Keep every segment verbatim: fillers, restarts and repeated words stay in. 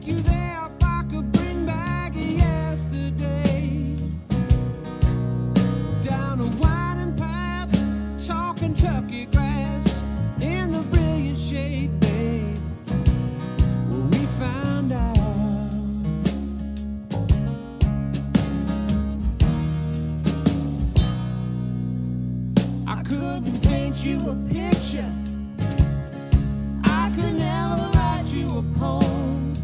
take you there if I could bring back yesterday. Down a winding path, tall Kentucky grass, in the brilliant shade, babe, where we found out I couldn't paint you a picture, I could never write you a poem,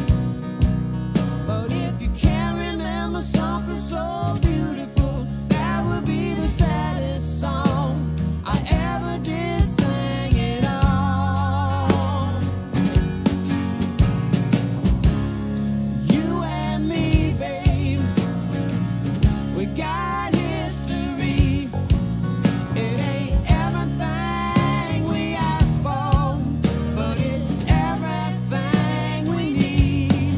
but if you can't remember something so beautiful, that would be the saddest song I ever did sing it all. You and me, babe, we got history. It ain't everything we asked for, but it's everything we need.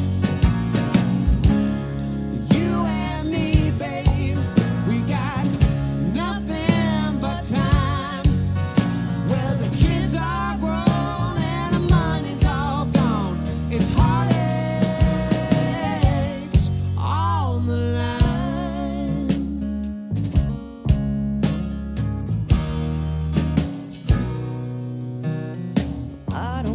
You and me, babe, we got nothing but time. Well, the kids are grown and the money's all gone. It's heartaches on the line. I